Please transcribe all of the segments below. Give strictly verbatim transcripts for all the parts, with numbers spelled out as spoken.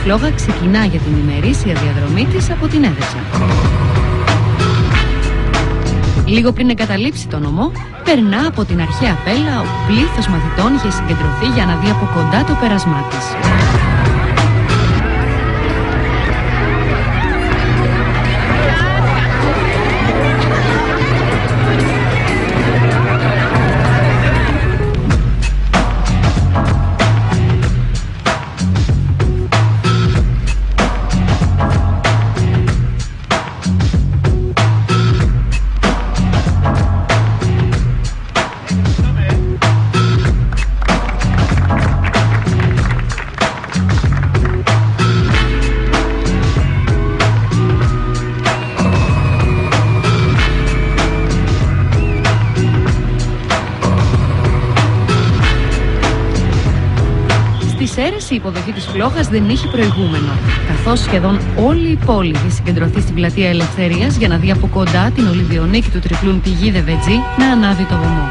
φλόγα ξεκινά για την ημερήσια διαδρομή της από την Έδεσα. Λίγο πριν εγκαταλείψει το νομό, περνά από την αρχαία πέλα όπου πλήθος μαθητών είχε συγκεντρωθεί για να δει από κοντά το πέρασμά της. Η υποδοχή της φλόγας δεν είχε προηγούμενο, καθώς σχεδόν όλη η πόλη είχε συγκεντρωθεί στην πλατεία Ελευθερίας για να δει από κοντά την Ολυμπιονίκη του τριπλούν πηγή Δεβετζή να ανάβει το βωμό.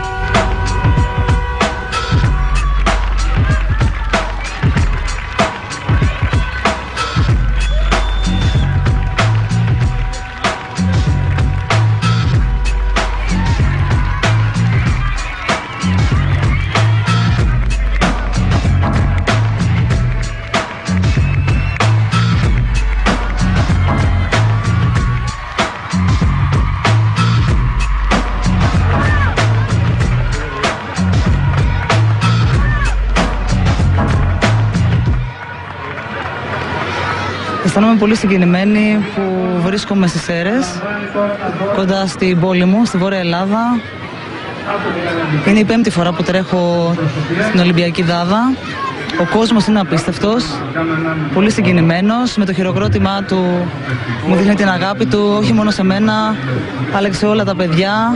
Αισθάνομαι πολύ συγκινημένη που βρίσκομαι στις Σέρρες, κοντά στην πόλη μου, στη Βόρεια Ελλάδα. Είναι η πέμπτη φορά που τρέχω στην Ολυμπιακή Δάδα. Ο κόσμος είναι απίστευτος, πολύ συγκινημένος. Με το χειροκρότημά του μου δείχνει την αγάπη του, όχι μόνο σε μένα, αλλά και σε όλα τα παιδιά.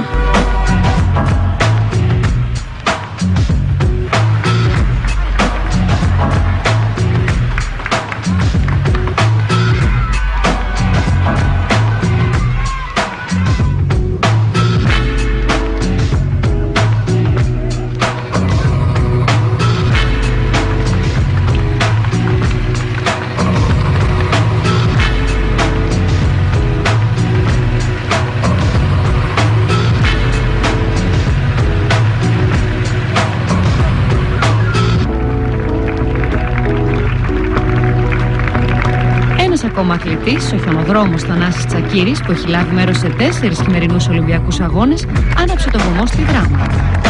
Ακόμα αθλητής, ο χιονοδρόμος Θανάσης Τσακύρης, που έχει λάβει μέρος σε τέσσερις χειμερινούς Ολυμπιακούς αγώνες, άναψε το βωμό στη Δράμα.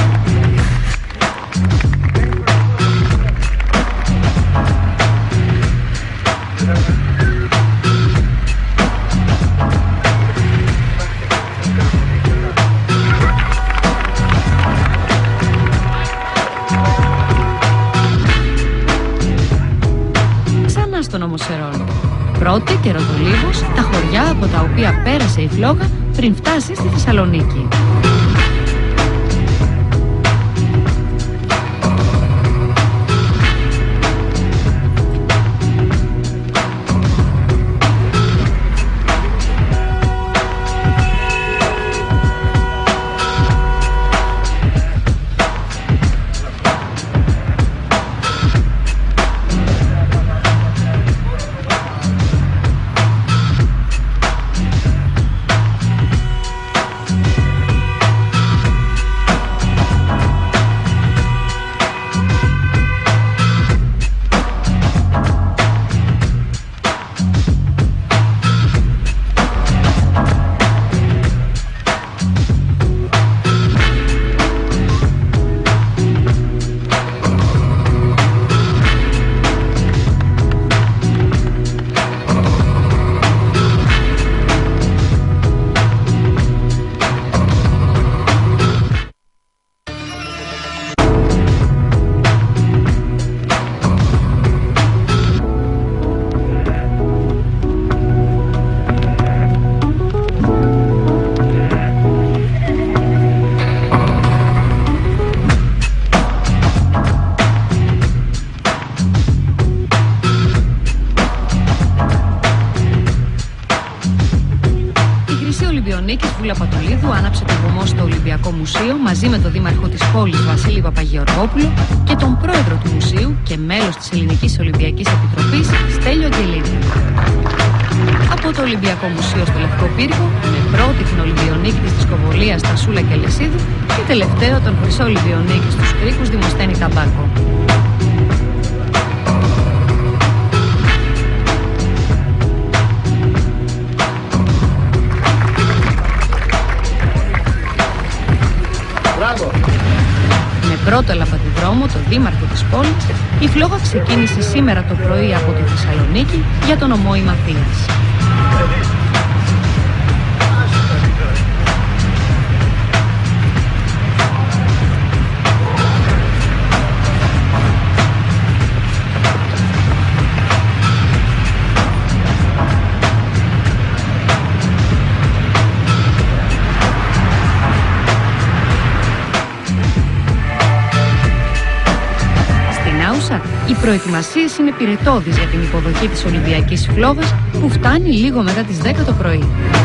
Ξανά στον Ομοσερόλ. Πρώτη και Ροδολίβος, τα χωριά από τα οποία πέρασε η φλόγα πριν φτάσει στη Θεσσαλονίκη. Ολυμπιονίκης Βούλα Πατουλίδου άναψε το βωμό στο Ολυμπιακό Μουσείο μαζί με τον δήμαρχο της πόλης Βασίλη Παπαγεωργόπουλο και τον πρόεδρο του μουσείου και μέλος της Ελληνικής Ολυμπιακής Επιτροπής Στέλιο Αγγελίδη. Από το Ολυμπιακό Μουσείο στο Λευκό Πύργο, με πρώτη την Ολυμπιονίκη της Δισκοβολίας Τασούλα Κελεσίδου και τελευταίο τον χρυσό Ολυμπιονίκη στους Κρίκους Δημοσθένη Ταμπάκο. Με πρώτο λαμπαδιδρόμο, τον δήμαρχο της πόλης, η φλόγα ξεκίνησε σήμερα το πρωί από τη Θεσσαλονίκη για τον Ομόη Μαθίας. Οι προετοιμασίες είναι πυρετώδεις για την υποδοχή της Ολυμπιακής Φλόγας που φτάνει λίγο μετά τις δέκα το πρωί.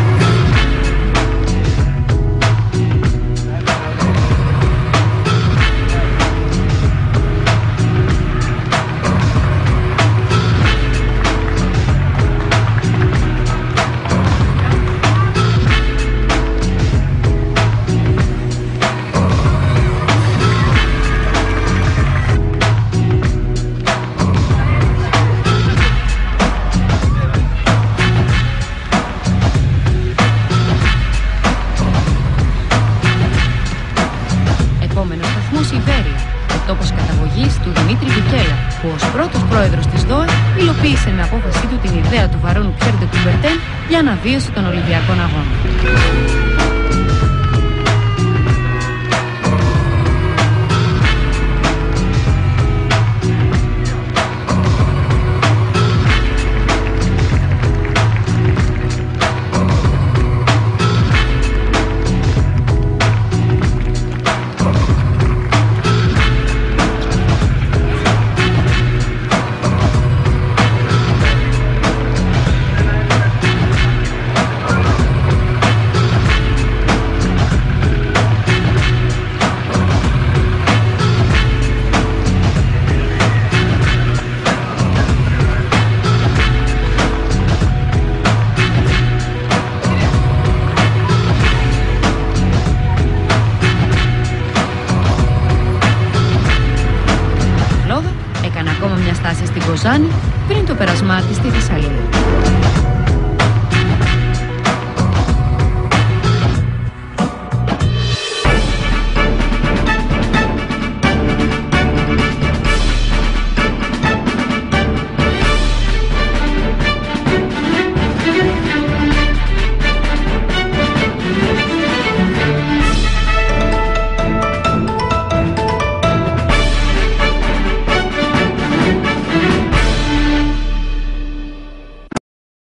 Τόπος καταγωγής του Δημήτρη Βικέλα, που ως πρώτος πρόεδρος της ΔΟΕ υλοποίησε με απόφασή του την ιδέα του Βαρόνου Πιέρ ντε Κουμπερτέν για αναβίωση των Ολυμπιακών Αγώνων. Έκανε ακόμα μια στάση στην Κοζάνη πριν το περασμά της στη Θεσσαλονίκη.